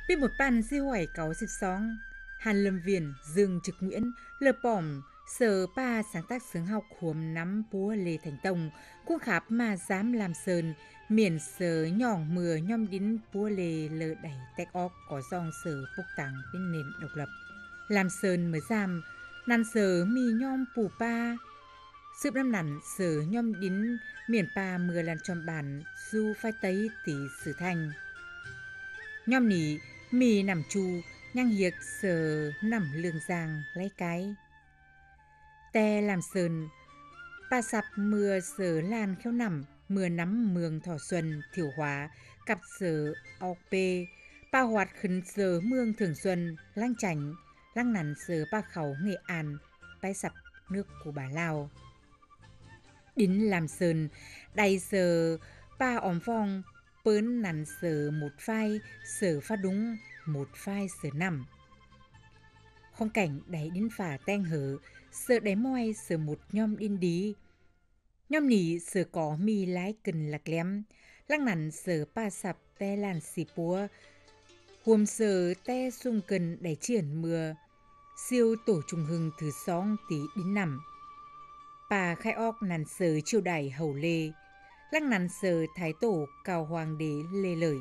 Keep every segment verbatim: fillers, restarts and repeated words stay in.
Biết một pan di hỏi cáo dịp sóng, Hàn Lâm Viền, Dương Trực Nguyễn, Lờ Pỏm, Sở Pa sáng tác sướng học huống nắm búa Lê Thành Tông, cũng kháp mà dám làm sơn, miền sở nhỏng mưa nhom đín búa Lê lờ đẩy tách óc có dòng sở bốc tăng bên nền độc lập. Làm sơn mới giam, nàn sở mì nhom pù pa, sự năm nản sở nhom đín miền pa mưa lan tròn bản, du phai tấy tỷ sử thành. Nhom nỉ mì nằm chu nhang hiệc sờ nằm lương giang lấy cái te làm sơn pa sập mưa sờ lan khéo nằm mưa nắm mường thỏ xuân thiểu hóa cặp sờ ọc pê pa hoạt khấn sờ mương thường xuân lang chảnh lang nằn sờ pa khẩu nghệ an bay sập nước của bà Lào đính làm sơn đầy sờ pa ỏm phong pớn nằn sờ một phai sờ pha đúng một phai sờ nằm khung cảnh đáy đến phả teng hở sờ đáy môi sờ một nhom đin đí nhom nỉ sờ có mi lái cần lạc lém lăng nằn sờ pa sập te làn xì púa huồm sờ te sung cần đáy triển mưa siêu tổ trùng hưng thứ sóng tí đến nằm pa khai óc nằn sờ chiêu đài hầu lê lăng nằn sờ thái tổ cào hoàng đế lê lời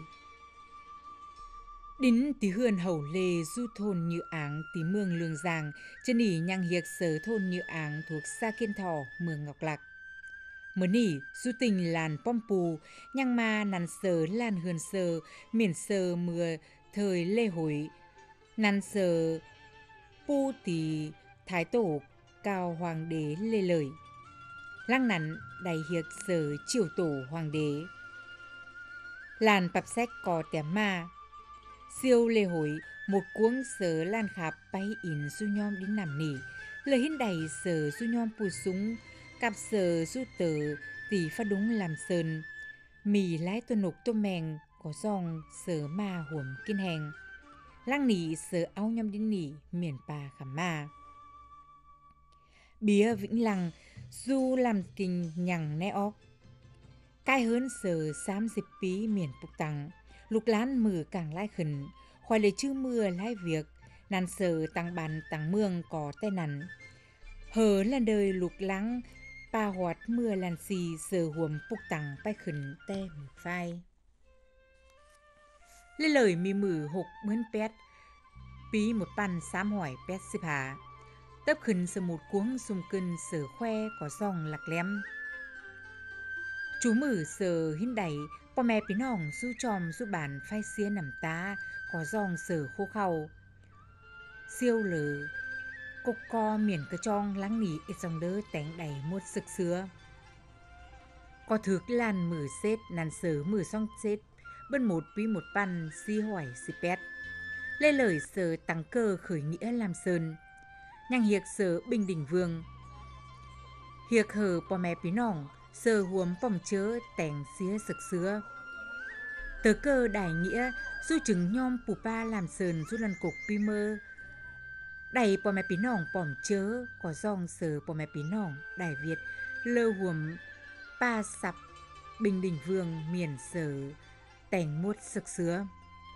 đính tí hườn hầu lê du thôn như áng tí mương lương giang chân nỉ nhang hiệc sở thôn như áng thuộc xa kiên thọ mường ngọc lạc mở nỉ du tình làn pom pù nhang ma nàn sờ lan hườn sờ miền sờ mưa thời lê hối nàn sờ pu tí thái tổ cao hoàng đế lê lời lăng nắn đầy hiệc sở triều tổ hoàng đế làn pặp sách có tém ma siêu lê hối một cuống sớ lan khắp bay in su nhom đến nằm nỉ lời hiến đầy sở su nhom pù súng cặp sở su tờ tỷ phát đúng làm sơn mì lái tô nục tô mèng có dòng sở ma huẩm kiên hèn lăng nỉ sở áo nhom đến nỉ miền pa khảm ma bía vĩnh lăng du làm kinh nhằng né óc cái hớn sở xám dịp pí miền bục tăng lục lán mừ càng lai khẩn khoai lời chư mưa lai việc nàn sở tăng bàn tăng mương có tay nằn hờ là đời lục lắng pa hoạt mưa làn xì sở huồm bục tăng bay khẩn te một phai lấy lời mì mử hục bướn pét pí một pan xám hỏi pét xếp hạ tấp khẩn sở một cuống xung cân sở khoe có dòng lạc lém chú mử sờ hít đẩy po mẹ pí nòng su tròm su bản phai xía nằm tá có dòng sờ khô khâu siêu lử cục co miền cơ trong lắng nỉ ít dòng đỡ tén đầy một sực sứa có thước lan mử xết nàn sờ mử song xết bên một pi một pan si hỏi si pét lê lời sờ tăng cơ khởi nghĩa làm sơn nhang hiệc sờ bình đình vương hiệc hờ po mẹ pí nòng sờ huống phòng chớ tèng xía sực sứa tờ cơ đại nghĩa du chứng nhom pù pa làm sờn du lăn cục pi mơ đầy po mẹ pí nòng pỏm chớ có dòng sờ po mẹ pí nòng đại việt lơ huống pa sập bình đình vương miền sở tèng muốt sực sứa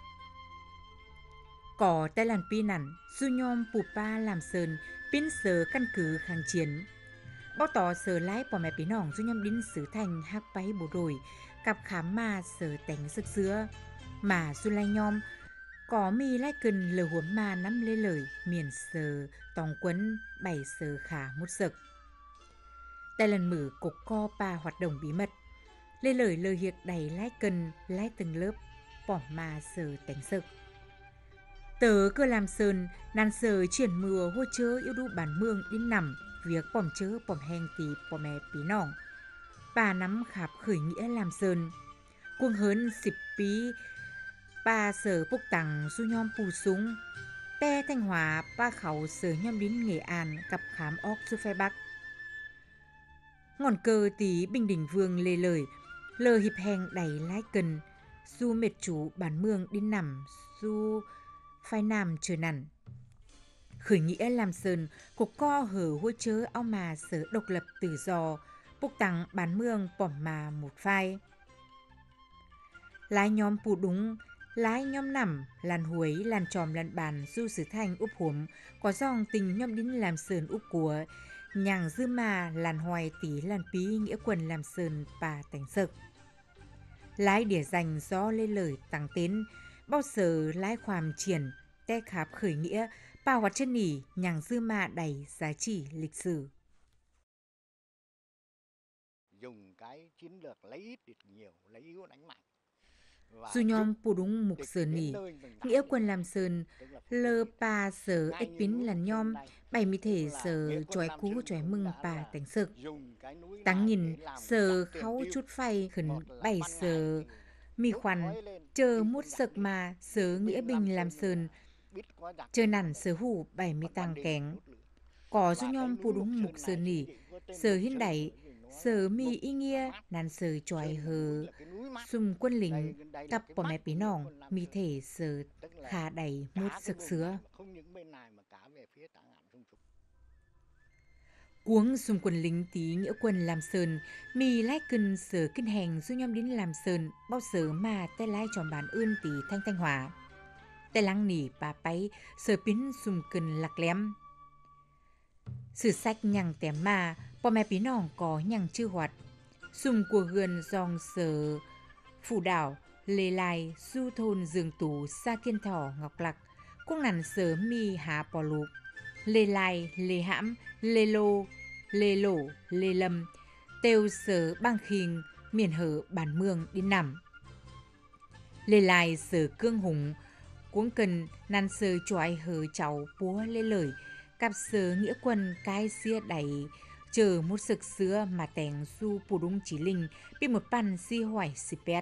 có tay làn pi nản du nhom pù pa làm sờn pin sờ căn cứ kháng chiến bao tỏ sờ lái bỏ mẹ bí nòng du nhom đính sứ thành hắc váy bộ đội cặp khám ma sờ tánh sức dứa mà du lai nhom có mi lai cần lờ huống ma nắm lê lời miền sờ tòng quấn bảy sờ khả một sực tại lần mở cục co pa hoạt động bí mật lê lời lờ hiệc đầy lái cần lái từng lớp bỏ ma sờ tánh sực tớ cơ làm sơn nàn sờ triển mưa hô chớ yêu đu bản mương đến nằm việc bỏm chớ bỏm hèn tí bỏm mẹ pí nòng bà nắm khạp khởi nghĩa làm sơn cuồng hớn xịp pí bà sở bốc tăng du nhom pù súng te thanh hóa ba khẩu sở nhom đến nghệ an cặp khám óc du phe bắc ngọn cơ tí bình đình vương lê lời lờ hiệp hèn đầy lái cần du mệt chủ bản mương đến nằm du phai nam trời nằn khởi nghĩa làm sơn cục co hở hôi chớ ao mà sở độc lập tự do bốc tăng bán mương bỏm mà một phai lái nhóm pù đúng lái nhom nằm, làn huấy, làn tròm, làn bàn, du sử thanh úp huống, có dòng tình nhom đính làm sườn úp của, nhàng dư mà, làn hoài tí, làn pí, nghĩa quần làm sườn bà tánh sực. Lái đỉa dành do lê lời tăng tiến, bao giờ lái khoàm triển, te kháp khởi nghĩa, bà hoạt chân nỉ, nhàng dư mà đầy giá trị lịch sử. Dùng cái chiến lược lấy ít địch nhiều, lấy yếu đánh mạnh. Dù nhóm bù đúng mục sơn nỉ, nghĩa quân làm sơn, lơ pa sở ếch pín là nhóm, bảy mươi thể sở chói cú chói mừng bà tánh sực. Tăng nhìn sở kháo chút phay khẩn bảy sở mi khoăn, chờ mút sực mà sở nghĩa bình làm sơn, chờ nản sở hủ bảy mươi tăng kén. Có dù nhóm bù đúng mục sơn nỉ, sở hiên đẩy, sở mi y nghĩa nàn sở chói hờ, xung quân lính cặp bỏ mẹ bí nòng mi thể sở khá đầy mút sực sứa. Cuống xung quân lính tí nghĩa quân làm sơn, mi lái cân sở kinh hành dù nhóm đến làm sơn, bao giờ mà tay lái tròn bản ơn tí thanh thanh hóa. Tay lăng nỉ bà bay sở pín xung cân lạc lém. Sử sách nhằng tém mà, bỏ mẹ bí nòng có nhằng chư hoạt. Xung của gần dòng sở phủ đảo, lê lai, du thôn dương tú, sa kiên thỏ, ngọc lạc, cũng nằn sở mi há bò lụp. Lê lai, lê hãm, lê lô, lê lổ, lê lâm, têu sở băng khinh, miền hở bản mương đi nằm. Lê lai sở cương hùng, cuống cần nằn sở choái hờ cháu búa lê lời, cặp sở nghĩa quân cái xia đẩy, chờ một sực xưa mà tèng su bù đúng chỉ linh, bị một pan si hoài si pet.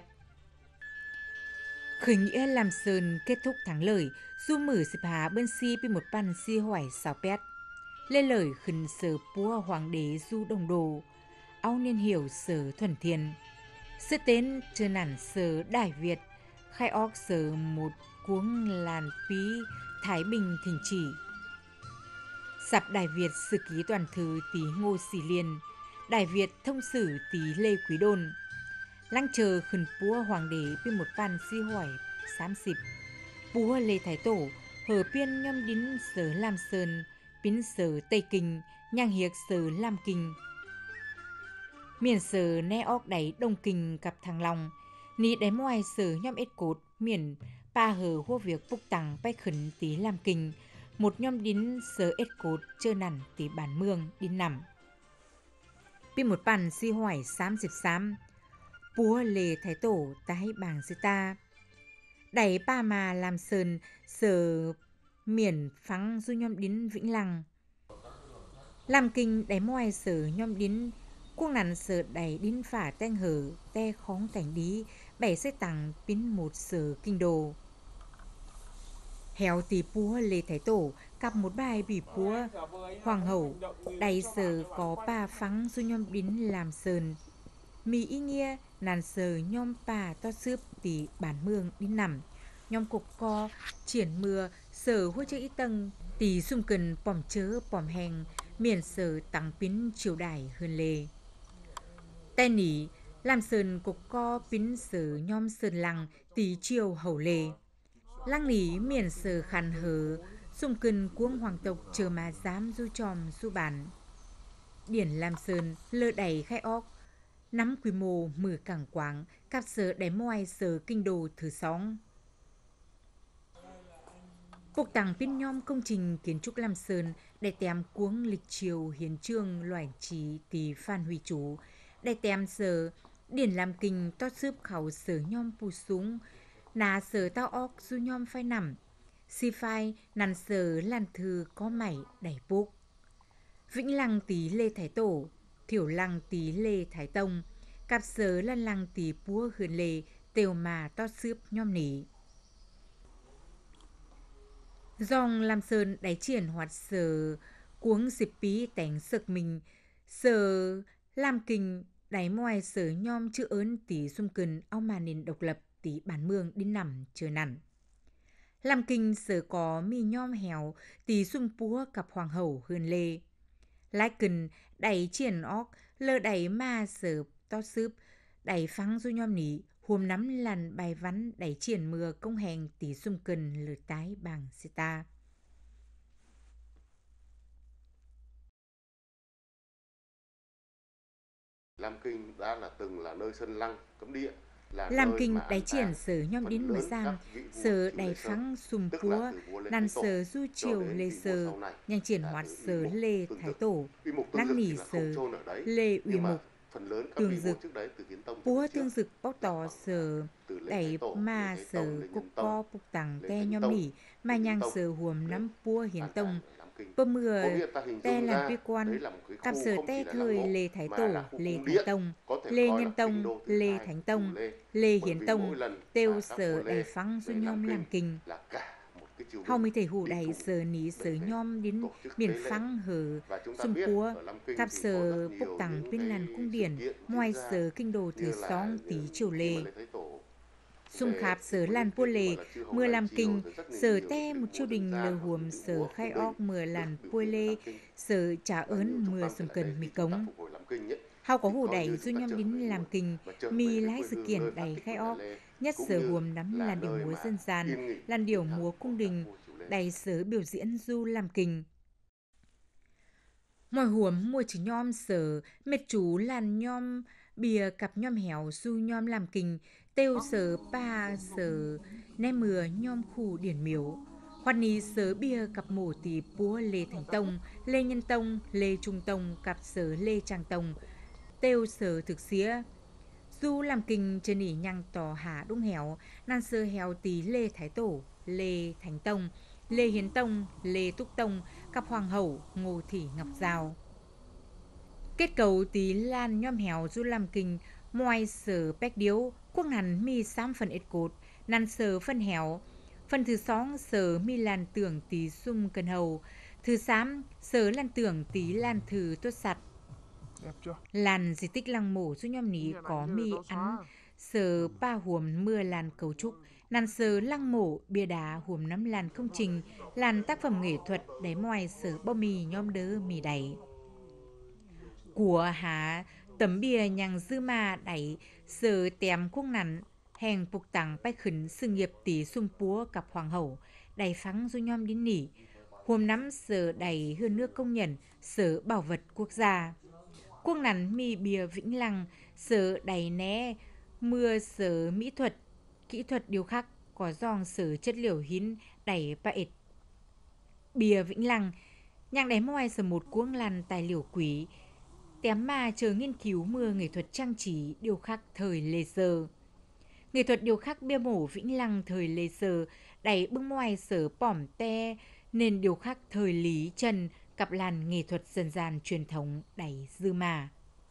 Khởi nghĩa làm sơn kết thúc thắng lợi, du mở xịp há bên si bị một pan si hoài sao pet. Lên lời khẩn sở búa hoàng đế du đồng đồ, áo niên hiểu sở thuần thiên. Sự tên chờ nản sở Đại Việt, khai óc sở một cuống làn pí Thái Bình thỉnh chỉ. Sạp Đại Việt sử ký toàn thư tí Ngô Sĩ Liên, Đại Việt thông sử tí Lê Quý Đôn. Lăng chờ khẩn búa hoàng đế bên một pan si hoài xám xịp. Búa Lê Thái Tổ, hở biên nhâm đín sở Lam Sơn, pín sở Tây Kinh, nhang hiệc sở Lam Kinh. Miền sở ne óc đáy Đông Kinh cặp Thăng Long, ní đáy ngoài sở nhâm ết cốt, miền pa hờ hô việc phúc tăng bay khẩn tí Lam Kinh, một nhâm đín sở ết cốt chơ nằn tí bản mương đi nằm. Pin một bàn si hoài xám dịp xám, búa Lê Thái Tổ tái bảng sư ta. Đẩy ba mà làm sơn sở miền phắng du nhom đín Vĩnh Lăng. Làm kinh đáy ngoài sở nhom đín cuông nắn sở đáy đín phả teng hở te khóng cảnh đí bảy xe tăng pín một sở kinh đồ. Héo tí búa Lê Thái Tổ cặp một bài bị búa hoàng hậu đáy sở có ba phắng du nhom đín làm sơn. Mì y nghĩa nàn sờ nhom bà to xướp tí bản mương đi nằm. Nhom cục co triển mưa sở hôi chơi ít tầng tí xung cần bòm chớ bòm hèn miền sở tăng pín triều đài hơn lê. Tên nỉ làm sơn cục co pín sở nhom sơn lăng tí triều hậu lê. Lăng nỉ miền sở khăn hờ xung cần cuống hoàng tộc chờ mà dám du tròm du bản. Điển làm sơn lơ đầy khai óc. Nắm quy mô mười cảng quáng, cặp sở đáy ngoài sở kinh đồ thứ sóng. Cuộc tàng pin nhom công trình kiến trúc Lam Sơn để tèm cuống lịch triều hiến trương loài trí tí Phan Huy Chú, để tèm sở điển làm kinh to xướp khảo sở nhom pù súng, nà sở tao óc du nhom phai nằm, si phai nàn sở làn thư có mảy đẩy bốc. Vĩnh Lăng tí Lê Thái Tổ, Thiểu Lăng tí Lê Thái Tông, cặp sở lăn lăng tí búa hườn lê, tều mà to xướp nhom nỉ. Dòng làm sơn đáy triển hoạt sở cuống dịp bí tánh sực mình, sở làm kinh đáy ngoài sở nhom chữ ớn tí xung cần ao mà nền độc lập tí bản mương đi nằm chờ nằn. Làm kinh sở có mi nhom hèo tí xung búa cặp hoàng hậu hườn lê. Lại cần đáy triển óc lơ đáy mà sở to xướp đáy phăng du nhom nỉ hôm nắm làn bài vắn đẩy triển mưa công hành tí xung cần lửa tái bằng xe ta. Lam Kinh đã là từng là nơi sân lăng cấm địa, là Làm nơi kinh mà đáy an triển táng sở nhom phần đến mờ lớn các giam, vị vua sở triều đáy Lê Sơn, phắng sùm tức là púa, từ vua Lê nàn Thái Tổ sở du cho triều đến lê vị vua sơ, sau này nhanh triển là hoạt từ Uy sở Mục lê Tương thái Dực. tổ, Uy Mục Tương lăng Dực thì nỉ là không sở chôn ở đấy, lê uy nhưng mà mục, phần lớn các tường vị vua dực, trước đấy từ Kiến Tông trở púa về trước tương dực bóc là tỏ khoảng à, sở từ Lê Thái đẩy Tổ, Lê ma Thế Tông, sở Lê cúc Nhân Tông, co bục tặng Lê te Thánh nhom Tông, nỉ, mà Lê Nhân nhang Tông sở huồm lên nắm púa hiến an táng tông, ở Lam Kinh. bơ mưa Có nghĩa ta hình te dung làn ra tuy quan, đấy là một cái cặp khu sở không chỉ te là lăng thời mộ lê thái mà là tổ, khu lê cung thái điện, tông, có thể lê coi là nhân kinh tông, đô thứ lê hai thánh của tông, Lê, lê bởi hiến vì tông, mỗi lần tiêu mà các vua sở Lê đáy phắng du về Lam nhom làm Kinh kinh. là cả một cái triều Hầu đình mới thể hủ đi đáy cùng sở ní sở để về nhom đến tổ chức miền tế lễ. phắng hở Và chúng ta xung biết púa, ở Lam Kinh cặp thì có rất sở bốc nhiều tặng những vinh cái làn cung sự điển, kiện diễn ngoài ra sở kinh đồ thời như là sóng tí triều khi mà lê. Lê Thái Tổ Xung về khạp thì sở có những làn pua cái cái lề, gọi là chư hầu mưa đại làm triều kinh, rồi rất là sở nhiều những te cái một điệu triều múa dân đình lờ gian hoặc huồm những điệu múa sở khai cung đình óc mưa được làn biểu pua diễn ở lê, Lam Kinh. sở trả Và như ơn chục mưa năm trở xung lại đây cần mì khi chúng ta cống. phục hồi Lam Kinh ấy, Hào có thì hủ coi như đẩy du chúng ta nhom trở đến về làm nguồn kinh, và trở về mì cái lái quê sự hương nơi kiện phát đầy tích khai của nhà óc, Lê, nhất cũng sở như huồm nắm là làn điệu nơi múa mà dân gian, yên nghỉ làn điệu tiếng thở múa của cung các đình, vua triều Lê. đầy sở biểu diễn du làm kinh. Mọi huồm mua chỉ nhom sở, mệt chú làn nhom bìa cặp nhom hẻo du nhom làm kinh, tiêu sở pa sở nè mưa nhom khu điển miếu. Hoạt ní sở bìa cặp mổ tí púa Lê Thánh Tông, Lê Nhân Tông, Lê Trung Tông, cặp sở Lê Trang Tông, tiêu sở thực xía. Du làm kinh chân ỉ nhăng tỏ hạ đúng héo, nan sơ héo tí Lê Thái Tổ, Lê Thánh Tông, Lê Hiến Tông, Lê Túc Tông, cặp hoàng hậu Ngô Thị Ngọc Giao. Kết cấu tí lan nhom héo du làm kinh, ngoài sở bách điếu, quốc nắn mi xám phần ít cột, nắn sở phân héo. Phần thứ sóng sở mi lan tưởng tí sum cần hầu, thứ sám sở lan tưởng tí lan thử tuốt sặt. Đẹp chưa? Làn di tích lăng mộ du nhom ní có mi ăn sở ba huồm mưa làn cấu trúc, nàn sở lăng mộ bia đá huồm nắm làn công trình, làn tác phẩm nghệ thuật đáy ngoài sở bao mì nhom đớ mì đáy. Của há tấm bia nhằng dư ma đáy sở tém quốc nắn, hèn phục tặng bách khẩn sự nghiệp tí xung púa cặp hoàng hậu, đáy phắng du nhom đến nỉ, huồm nắm sở đáy hơn nước công nhận sở bảo vật quốc gia. Quốc nắn mi bìa Vĩnh Lăng, sở đáy né, mưa sở mỹ thuật, kỹ thuật điêu khắc, có dòng sở chất liệu hiến đáy ba ịt. Bìa Vĩnh Lăng, nhang đáy ngoài sở một cuống làn tài liệu quý, tém mà chờ nghiên cứu mưa nghệ thuật trang trí điêu khắc thời Lê Sơ. Nghệ thuật điêu khắc bia mổ Vĩnh Lăng thời Lê Sơ, đáy bưng ngoài sở pỏm te, nên điêu khắc thời Lý Trần, cặp làn nghệ thuật dân gian truyền thống đáy dư mà.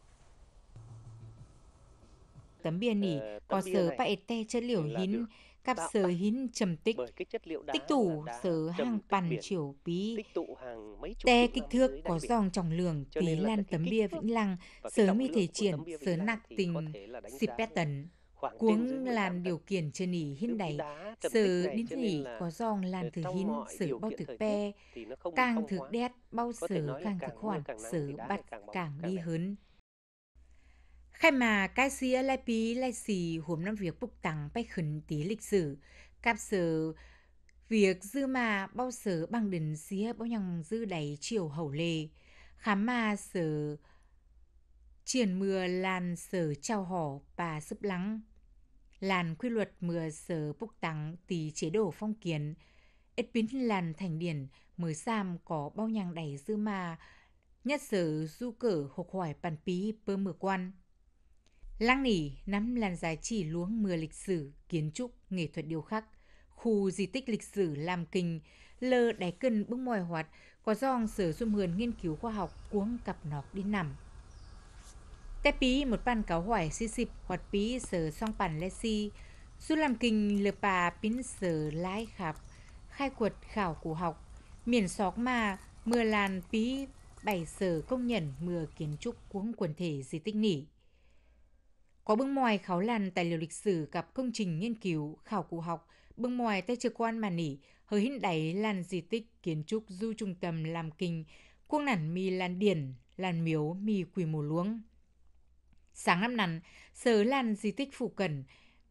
Tấm bia nỉ Ờ, có tấm bia sở này bại te chất liệu là hiến, được cặp tạo sở thành hiến trầm tích, bởi cái chất liệu đá tích là tủ đá sở hàng trầm tích bàn biển, chiều bí, tích tụ hàng mấy chục te triệu kích năm thước dưới đáy có biển. dòng trọng lượng Cho tí nên là lan cái, cái tấm kích bia thước Vĩnh Lăng, và cái sở trọng mi thể lượng của triển, tấm bia sở Vĩnh Lăng nạc thì có tình, thể là đánh xịp giá bét tấn. khoảng trên dưới Cuống mười tám làn tấn. điều khiển chân ỉ hiên Cái, cái đáy, đá trầm tích sở này đến cho nên gì là có dòng ờ, làn thử trong hiến, mọi sở điều bao kiện thực thời tiết pe, thì nó không bị càng phong thực hóa. đét, bao Có thể sở nói là càng thực càng mưa khoản, càng nắng thì sở đá bắt này càng bóng càng càng đi đẹp. hơn. Khai mà cái xía lai pí lai xì hôm năm việc bục tăng bách khẩn tí lịch sử, cặp sở việc dư mà bao sở bằng đỉnh xía bao nhằng dư đáy chiều hậu lê, khám mà sở triển mưa làn sở trao hỏ bà sấp lắng. Làn quy luật mưa sở bục tăng tí chế độ phong kiến, ít biến làn thành điển mới xàm có bao nhằng đáy dư mà, nhất sở du cử hộc hỏi bàn pí bơ mưa quan. Lăng nỉ nắm làn giá trị luống mưa lịch sử, kiến trúc, nghệ thuật điêu khắc, khu di tích lịch sử làm kinh, lơ đáy cân bưng mòi hoạt, có dòng sở dung hườn nghiên cứu khoa học cuống cặp nọc đi nằm. Té pí một bàn cáo hỏi xì xịp hoạt pí sở song bản lê si, du làm kinh lờ bà pín sở lái khạp, khai quật khảo cổ học, miền sóc mà mưa làn pí bảy sở công nhận mưa kiến trúc cuống quần thể di tích nỉ. Có bưng ngoài khảo làn tài liệu lịch sử gặp công trình nghiên cứu, khảo cổ học, bưng ngoài tay trực quan mà nỉ, hơi hình đáy làn di tích kiến trúc du trung tâm làm kinh, cuông nản mi làn điển, làn miếu mi quy mô luống. Sáng năm nắn, sở làn di tích phụ cẩn,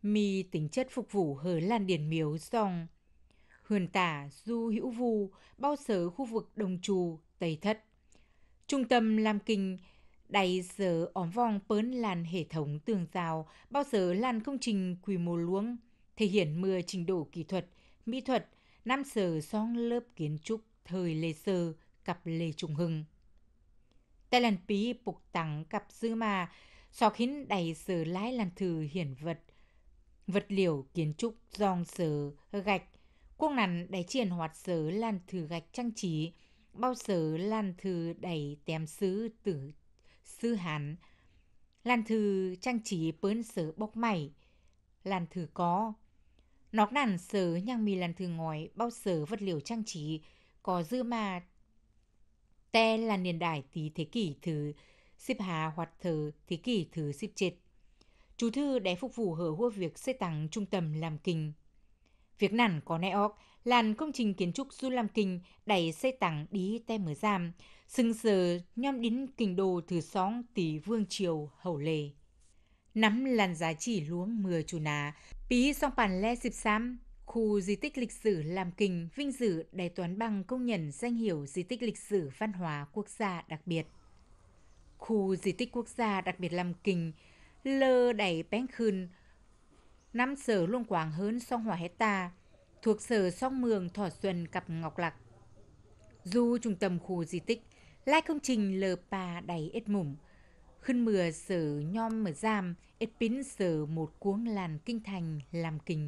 mì tính chất phục vụ hở làn điển miếu dòng hườn tả du hữu vu bao sở khu vực Đồng Trù, Tây Thất. Trung tâm làm kinh đầy sở óm vòng pớn làn hệ thống tường rào, bao giờ làn công trình quy mô luống, thể hiện mưa trình độ kỹ thuật, mỹ thuật, năm sở song lớp kiến trúc thời Lê Sơ, cặp Lê Trung Hưng. Tại lần pí bục tặng cặp dư mà, so khiến đầy sở lái làn thử hiển vật, vật liệu kiến trúc dòng sở gạch, quốc nắn đầy triển hoạt sở làn thử gạch trang trí, bao giờ làn thư đầy tém sứ từ sư Hán, làn thư trang trí pớn sở bốc mảy, làn thư có. Nóc nàn sở nhang mì làn thư ngói, bao sở vật liệu trang trí, có dư mà te là niên đại tí thế kỷ thứ xếp hà hoạt thờ thế kỷ thứ xếp chết. Chú thư để phục vụ hở hua việc xây tăng trung tâm làm kinh. Việc nản có nẹ óc, làn công trình kiến trúc du làm kinh đẩy xây tặng đi tem mở giam, sừng sờ nhom đín kinh đô thứ sóng tỷ vương triều hậu lề. Nắm làn giá chỉ luống mưa chủ ná, bí song bản le dịp xám, khu di tích lịch sử làm kinh vinh dự đài toán bằng công nhận danh hiệu di tích lịch sử văn hóa quốc gia đặc biệt. Khu di tích quốc gia đặc biệt làm kinh lơ đẩy bén khưn, năm sở luông quảng hơn song hỏa hecta, thuộc sở song mường Thọ Xuân cặp Ngọc Lạc. Dù trung tâm khu di tích, lai công trình lờ pa đầy ít mủng, khân mưa sở nhom mở giam, ít pín sở một cuống làn kinh thành làm kinh.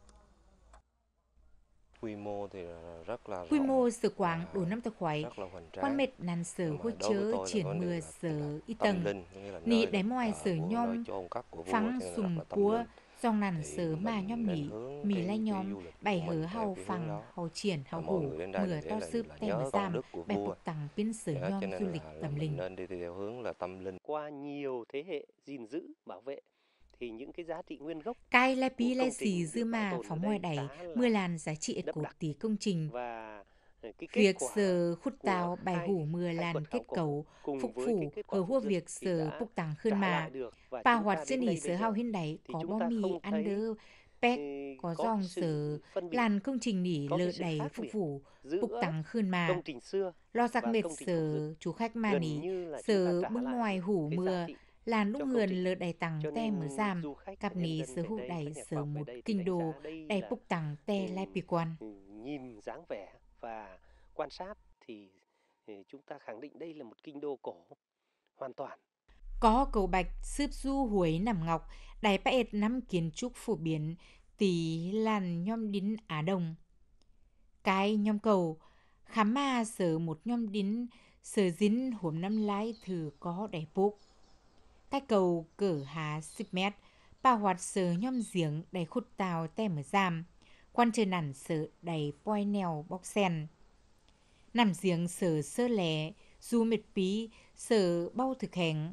Quy mô thì rất là Quy rộng, mô sở quảng đủ năm tờ khoái, rất là hoành tráng. quan mệt nàn sở hỗ đối với chớ tôi là triển vấn đề mưa là- sở là y tâm tầng, linh, nghĩa là nị nơi đáy là- ngoài là sở vua- nhom, nơi chôn cất của vua phắng cho nên sùm rất là tâm cúa, linh. dòng nàn Thì sở mà mình nhom nên nỉ, hướng mì cái- lai cái nhom, du lịch của bày mình hớ theo hào cái hướng phẳng, đó. hào triển, hào Và mọi hủ, người đến đây mưa là để to là- sướp là tem nhớ mở công giam, đức của bày vua. bục tặng pin sở Đó, cho nhom nên du là- lịch là tâm mình linh. nên đi theo hướng là tâm linh. Qua nhiều thế hệ gìn giữ, bảo vệ thì những cái giá trị nguyên gốc Cai lai pí của lai công trình xì được dư bảo mà tồn ở phóng đây ngoài đầy, khá là mưa làn giá trị ết đậm cột đặc. tí công trình. Và cái kết Việc quả sở khút của tàu bài khai hủ mưa khai làn quật khảo kết cổ cấu, cùng phục với cái phủ, kết quả hở phục hua dựng việc thì sở đã bục tặng khơn trả mà. lại được, và Bà chúng hoạt ta dân đến nỉ đây sở bây hao giờ hiên đáy thì có chúng bó ta mì không ăn thấy đỡ pét, ừ, có có dòng cái sự sở phân biệt, làn công trình nỉ có lợ cái sự đầy khác phục biệt vụ, bục giữa tặng khơn mà. công trình xưa Lo giặc và mệt công trình phục dựng. sở chú khách mà Gần nỉ, như là chúng ta sở trả bưng lại ngoài được hủ cái giá mưa, trị làn lúc cho công ngườn trình. lợ đầy tặng Cho te mở nên giam, du khách cặp và nhân nỉ dân sở về hữu đây, đầy các nhà khoa sở học về một đây thì kinh đánh đô, giá đây đầy là bục tặng te ừ, lai pi quan. ừ, nhìn dáng vẻ và quan sát thì ừ, chúng ta khẳng định đây là một kinh đô cổ hoàn toàn. Có cầu bạch xướp du huế nằm ngọc, đài bạch năm kiến trúc phổ biến, tí làn nhom đín Á Đông. Cái nhom cầu, khám ma sở một nhom đín, sở dính hôm năm lái thử có đài bốc. Cái cầu cỡ há xếp mét, bà hoạt sở nhom giếng đầy khút tàu tem ở giam, quan chơi nản sở đầy poi nèo bóc sen. Nằm giếng sở sơ lẻ, dù mệt bí, sở bao thực hành.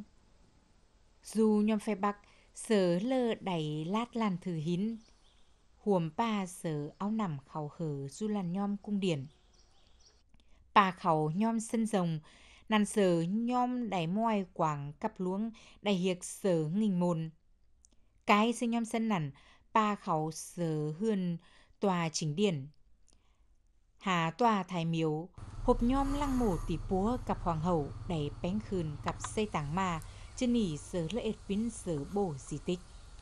Dù nhom phe bắc, sở lơ đầy lát lan thử hín. Huồm pa sở áo nằm khảo hở du làn nhom cung điển. Pa khảo nhom sân rồng, nàn sở nhom đầy moai quảng cặp luống đầy hiệc sở nghình môn. Cái sư nhom sân nằn, pa khảo sở hươn tòa chính điển. Hà tòa thái miếu, hộp nhom lăng mổ tỷ púa cặp hoàng hậu đầy bánh khưn cặp xây tảng mà, chân nỉ sở lợi ết pín sở bổ di tích.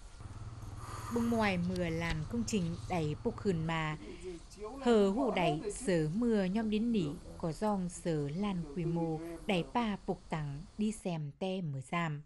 Bùng ngoài mưa làn công trình đầy bốc khưn mà, hờ hụ đầy sở mưa nhom đến nỉ, có dòng sở làn quy mô đầy pa bục tặng đi xem te mở giam.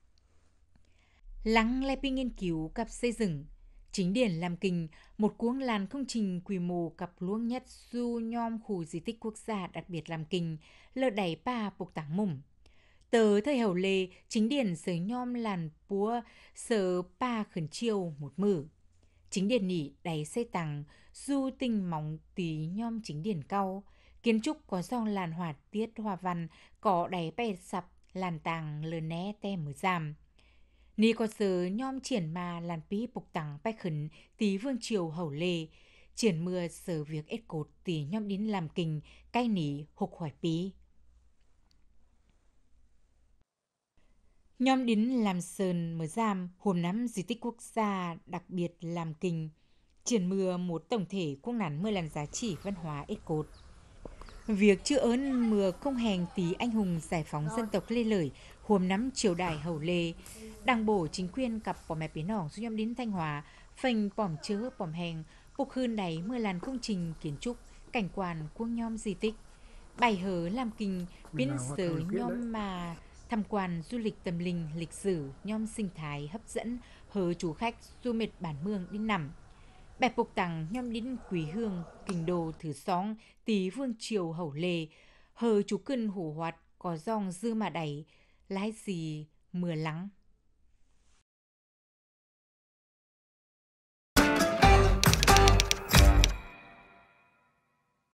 Lắng lai pi nghiên cứu cặp xây dựng, chính điển làm kinh một cuống làn công trình quy mô cặp luống nhất du nhom khu di tích quốc gia đặc biệt làm kinh, lơ đầy pa bục tặng mùng. Tờ thời hậu lê, chính điển sở nhom làn búa sở pa khẩn chiêu một mử. Chính điển nỉ đầy xây tặng, du tinh móng tí nhom chính điển cao. Kiến trúc có dòng làn hỏa tiết hoa văn, có đầy bè sập, làn tàng lờ né tem mở giam. Nì có sở nhom triển mà làn pí bục tặng bách khẩn tí vương triều hậu lê. Triển mưa sở việc ết cột tí nhom đến làm kinh, cay nỉ hục hoài pí. Nhóm đến làm sơn mở giam hôm nắm di tích quốc gia đặc biệt làm kinh. Triển mưa một tổng thể quốc nản mưa làn giá trị văn hóa ích cột. Việc chữ ơn mưa công hèn tí anh hùng giải phóng dân tộc lê lợi hôm nắm triều đại hậu lê. Đảng bộ chính quyền cặp bỏ mẹ biến nòng xuống nhóm đến Thanh Hóa, phanh bỏm chớ bỏm hèn, bục hơn đáy mưa làn công trình kiến trúc, cảnh quan của nhóm di tích. Bài hớ làm kinh biến sở nhóm mà tham quan du lịch tâm linh, lịch sử, nhóm sinh thái hấp dẫn, hớ chủ khách du mệt bản mương đến nằm. Bẹp bục tặng nhóm đến quý hương, kinh đô thử xóng, tí vương triều hậu lê, hờ chú cân hủ hoạt, có dòng dư mà đẩy, lái gì mưa lắng.